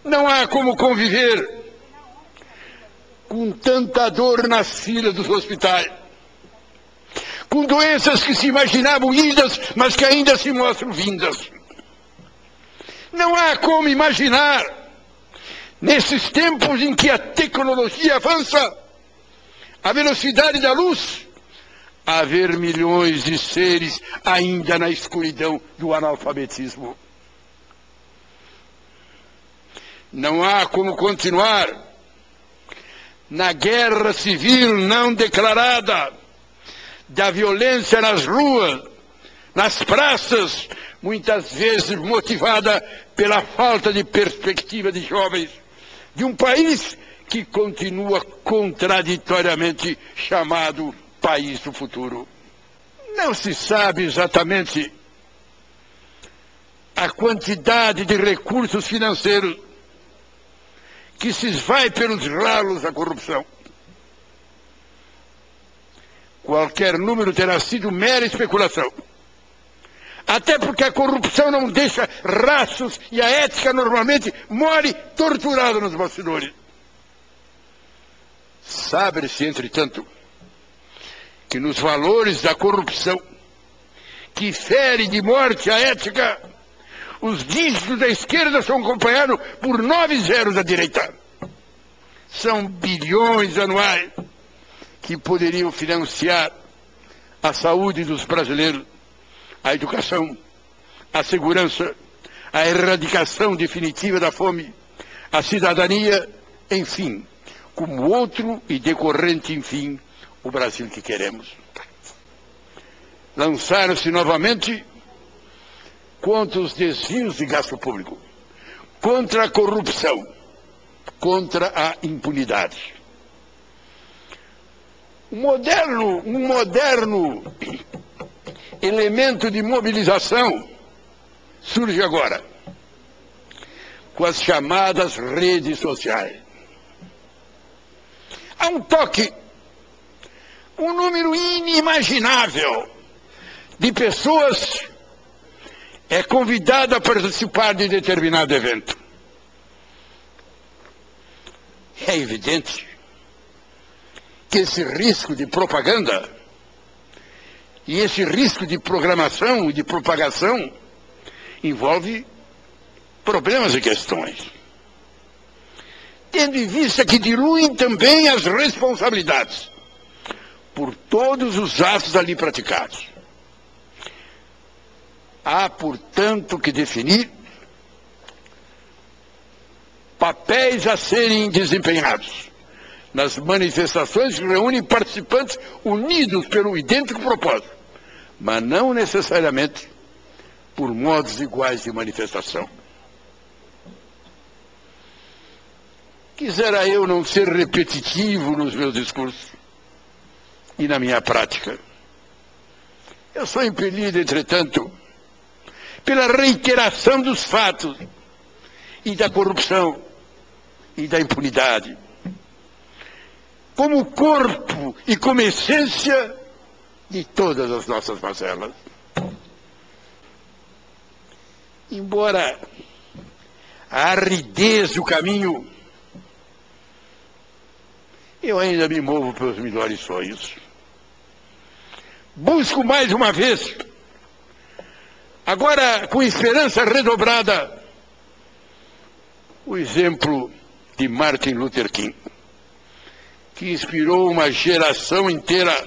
Não há como conviver com tanta dor nas filas dos hospitais, com doenças que se imaginavam idas, mas que ainda se mostram vindas. Não há como imaginar, nesses tempos em que a tecnologia avança à velocidade da luz, haver milhões de seres ainda na escuridão do analfabetismo. Não há como continuar na guerra civil não declarada, da violência nas ruas, nas praças, muitas vezes motivada pela falta de perspectiva de jovens, de um país que continua contraditoriamente chamado país do futuro. Não se sabe exatamente a quantidade de recursos financeiros que se esvai pelos ralos da corrupção. Qualquer número terá sido mera especulação. Até porque a corrupção não deixa rastros e a ética normalmente morre torturada nos bastidores. Sabe-se, entretanto, que nos valores da corrupção, que fere de morte a ética, os dígitos da esquerda são acompanhados por 9 zeros da direita. São bilhões anuais que poderiam financiar a saúde dos brasileiros, a educação, a segurança, a erradicação definitiva da fome, a cidadania, enfim, como outro e decorrente, enfim, o Brasil que queremos. Lançaram-se novamente contra os desvios de gasto público, contra a corrupção, contra a impunidade. Um moderno elemento de mobilização surge agora, com as chamadas redes sociais. Há um toque, um número inimaginável de pessoas é convidado a participar de determinado evento. É evidente que esse risco de propaganda e esse risco de programação e de propagação envolve problemas e questões, tendo em vista que diluem também as responsabilidades por todos os atos ali praticados. Há, portanto, que definir papéis a serem desempenhados nas manifestações que reúnem participantes unidos pelo idêntico propósito, mas não necessariamente por modos iguais de manifestação. Quisera eu não ser repetitivo nos meus discursos e na minha prática. Eu sou impelido, entretanto, pela reiteração dos fatos e da corrupção e da impunidade, como corpo e como essência de todas as nossas mazelas. Embora a aridez do caminho, eu ainda me movo pelos melhores sonhos. Busco mais uma vez, agora com esperança redobrada, o exemplo de Martin Luther King, que inspirou uma geração inteira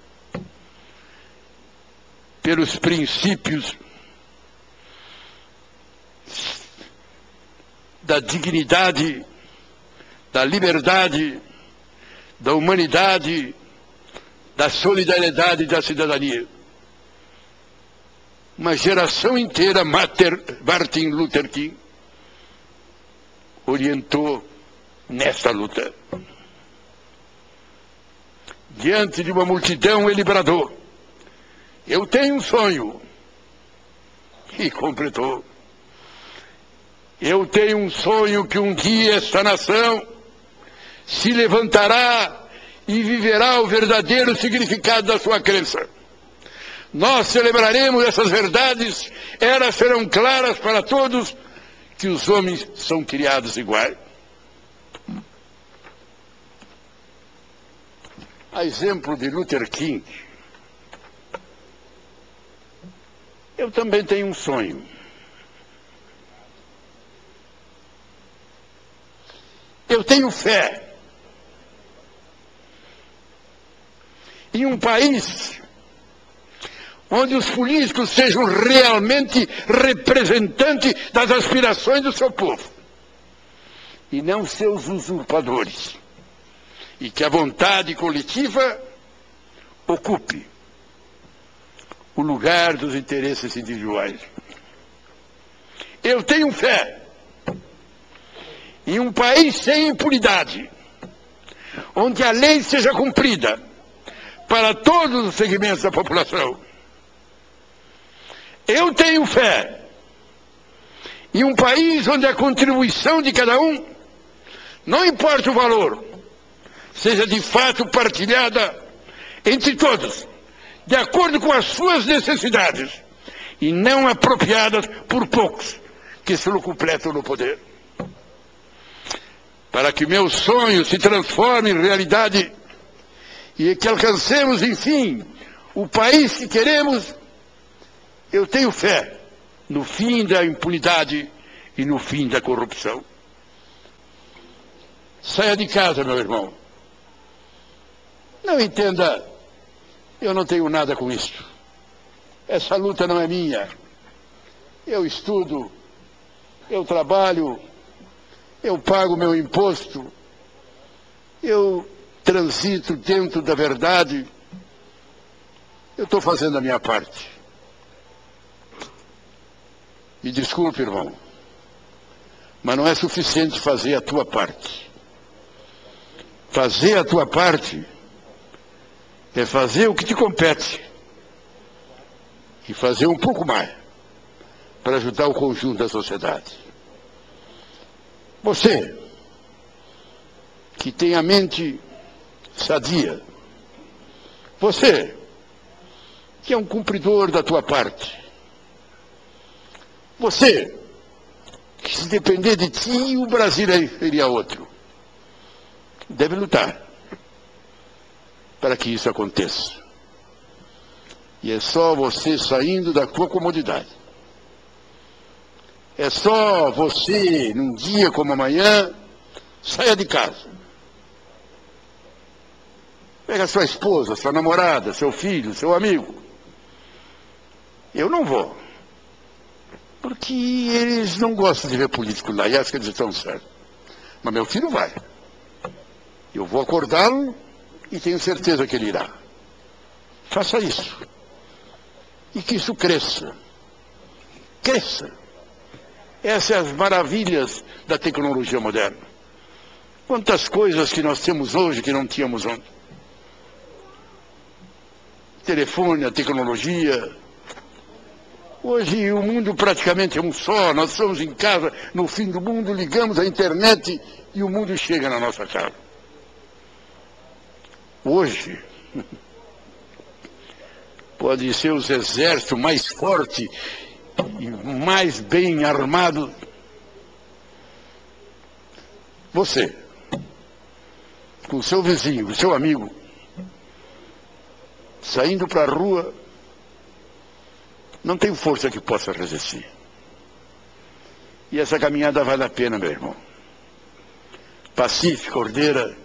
pelos princípios da dignidade, da liberdade, da humanidade, da solidariedade e da cidadania. Uma geração inteira, Martin Luther King, orientou nessa luta. Diante de uma multidão, ele bradou: eu tenho um sonho. E completou: eu tenho um sonho que um dia esta nação se levantará e viverá o verdadeiro significado da sua crença. Nós celebraremos essas verdades, elas serão claras para todos, que os homens são criados iguais? A exemplo de Luther King, eu também tenho um sonho. Eu tenho fé em um país onde os políticos sejam realmente representantes das aspirações do seu povo, e não seus usurpadores, e que a vontade coletiva ocupe o lugar dos interesses individuais. Eu tenho fé em um país sem impunidade, onde a lei seja cumprida para todos os segmentos da população. Eu tenho fé em um país onde a contribuição de cada um, não importa o valor, seja de fato partilhada entre todos, de acordo com as suas necessidades, e não apropriada por poucos que se completam no poder. Para que meu sonho se transforme em realidade e que alcancemos, enfim, o país que queremos, eu tenho fé no fim da impunidade e no fim da corrupção. Saia de casa, meu irmão. Não entenda, eu não tenho nada com isso. Essa luta não é minha. Eu estudo, eu trabalho, eu pago meu imposto, eu transito dentro da verdade, eu estou fazendo a minha parte. Me desculpe, irmão, mas não é suficiente fazer a tua parte. Fazer a tua parte é fazer o que te compete e fazer um pouco mais para ajudar o conjunto da sociedade. Você, que tem a mente sadia, você, que é um cumpridor da tua parte, você, que se depender de ti, o Brasil seria outro, deve lutar para que isso aconteça. E é só você saindo da tua comodidade. É só você, num dia como amanhã, saia de casa. Pega sua esposa, sua namorada, seu filho, seu amigo. Eu não vou. Porque eles não gostam de ver político lá, e acho que eles estão certos. Mas meu filho vai. Eu vou acordá-lo e tenho certeza que ele irá. Faça isso. E que isso cresça. Cresça. Essas são as maravilhas da tecnologia moderna. Quantas coisas que nós temos hoje que não tínhamos ontem. Telefone, a tecnologia. Hoje o mundo praticamente é um só. Nós estamos em casa, no fim do mundo, ligamos a internet e o mundo chega na nossa casa. Hoje, pode ser os exércitos mais fortes e mais bem armados. Você, com o seu vizinho, o seu amigo, saindo para a rua, não tem força que possa resistir. E essa caminhada vale a pena, meu irmão. Pacífica, ordeira.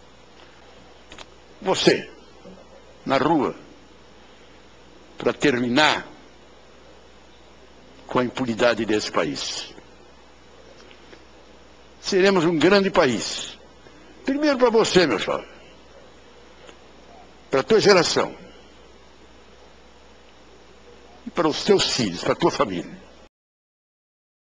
Você, na rua, para terminar com a impunidade desse país. Seremos um grande país. Primeiro para você, meu jovem. Para a tua geração. E para os teus filhos, para a tua família.